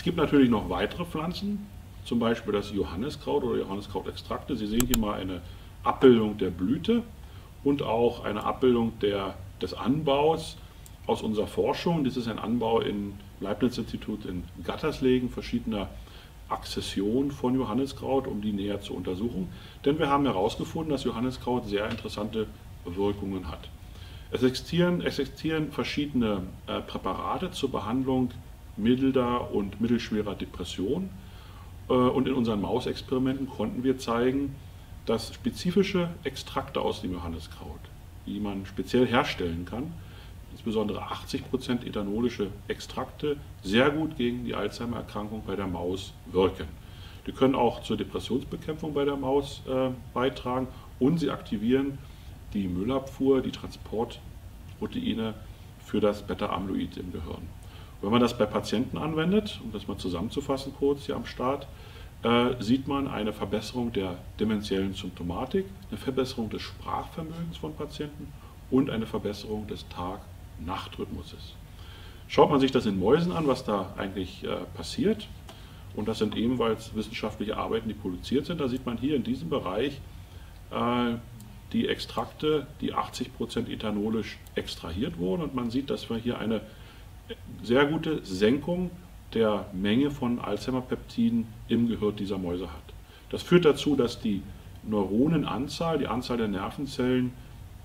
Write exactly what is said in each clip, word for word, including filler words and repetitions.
Es gibt natürlich noch weitere Pflanzen, zum Beispiel das Johanniskraut oder Johanniskrautextrakte. Sie sehen hier mal eine Abbildung der Blüte und auch eine Abbildung der, des Anbaus aus unserer Forschung. Das ist ein Anbau im Leibniz-Institut in Gattersleben verschiedener Akzessionen von Johanniskraut, um die näher zu untersuchen. Denn wir haben herausgefunden, dass Johanniskraut sehr interessante Wirkungen hat. Es existieren, existieren verschiedene äh, Präparate zur Behandlung milder und mittelschwerer Depression. Äh, und in unseren Mausexperimenten konnten wir zeigen, dass spezifische Extrakte aus dem Johanniskraut, die man speziell herstellen kann, insbesondere achtzig Prozent ethanolische Extrakte, sehr gut gegen die Alzheimer-Erkrankung bei der Maus wirken. Die können auch zur Depressionsbekämpfung bei der Maus äh, beitragen und sie aktivieren die Müllabfuhr, die Transportproteine für das Beta-Amyloid im Gehirn. Wenn man das bei Patienten anwendet, um das mal zusammenzufassen kurz hier am Start, äh, sieht man eine Verbesserung der dementiellen Symptomatik, eine Verbesserung des Sprachvermögens von Patienten und eine Verbesserung des Tag-Nacht-Rhythmuses. Schaut man sich das in Mäusen an, was da eigentlich äh, passiert, und das sind ebenfalls wissenschaftliche Arbeiten, die publiziert sind, da sieht man hier in diesem Bereich äh, die Extrakte, die achtzig Prozent ethanolisch extrahiert wurden, und man sieht, dass wir hier eine sehr gute Senkung der Menge von Alzheimer-Peptiden im Gehirn dieser Mäuse hat. Das führt dazu, dass die Neuronenanzahl, die Anzahl der Nervenzellen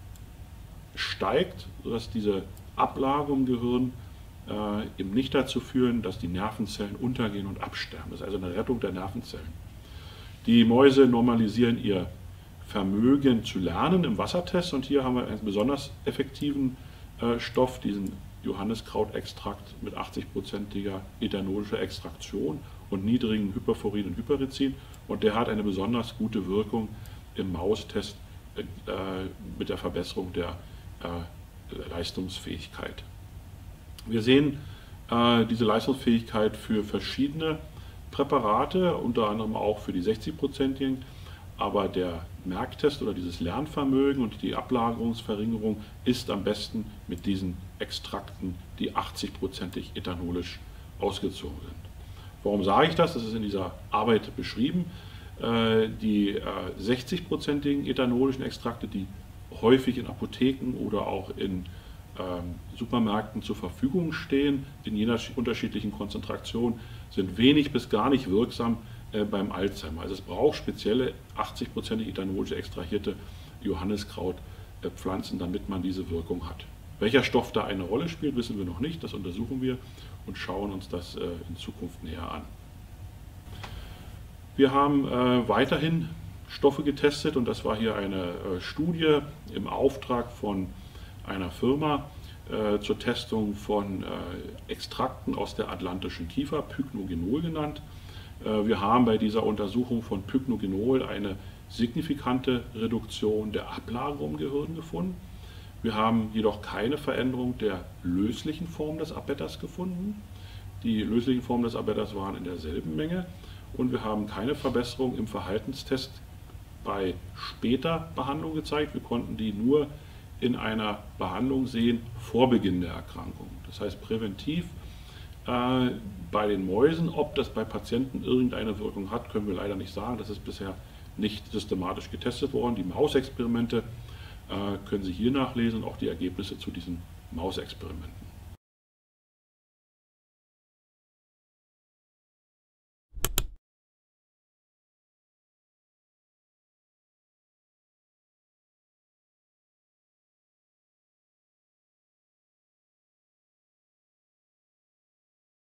steigt, sodass diese Ablagerungen im Gehirn äh, eben nicht dazu führen, dass die Nervenzellen untergehen und absterben. Das ist also eine Rettung der Nervenzellen. Die Mäuse normalisieren ihr Vermögen zu lernen im Wassertest, und hier haben wir einen besonders effektiven äh, Stoff, diesen Johanniskrautextrakt mit achtzig-prozentiger ethanolischer Extraktion und niedrigen Hyperforin und Hyperizin, und der hat eine besonders gute Wirkung im Maustest äh, mit der Verbesserung der äh, Leistungsfähigkeit. Wir sehen äh, diese Leistungsfähigkeit für verschiedene Präparate, unter anderem auch für die sechzig-prozentigen, aber der Merktest oder dieses Lernvermögen und die Ablagerungsverringerung ist am besten mit diesen Extrakten, die achtzig-prozentig ethanolisch ausgezogen sind. Warum sage ich das? Das ist in dieser Arbeit beschrieben. Die sechzig-prozentigen ethanolischen Extrakte, die häufig in Apotheken oder auch in Supermärkten zur Verfügung stehen, in jeder unterschiedlichen Konzentration, sind wenig bis gar nicht wirksam beim Alzheimer. Also es braucht spezielle achtzig-prozentig ethanolisch extrahierte Johanniskrautpflanzen, damit man diese Wirkung hat. Welcher Stoff da eine Rolle spielt, wissen wir noch nicht. Das untersuchen wir und schauen uns das in Zukunft näher an. Wir haben weiterhin Stoffe getestet, und das war hier eine Studie im Auftrag von einer Firma zur Testung von Extrakten aus der atlantischen Kiefer, Pycnogenol genannt. Wir haben bei dieser Untersuchung von Pycnogenol eine signifikante Reduktion der Ablagerung im Gehirn gefunden. Wir haben jedoch keine Veränderung der löslichen Form des Abetas gefunden. Die löslichen Formen des Abetas waren in derselben Menge, und wir haben keine Verbesserung im Verhaltenstest bei später Behandlung gezeigt. Wir konnten die nur in einer Behandlung sehen vor Beginn der Erkrankung. Das heißt präventiv. Äh, bei den Mäusen, ob das bei Patienten irgendeine Wirkung hat, können wir leider nicht sagen. Das ist bisher nicht systematisch getestet worden. Die Mausexperimente äh, können Sie hier nachlesen, auch die Ergebnisse zu diesen Mausexperimenten.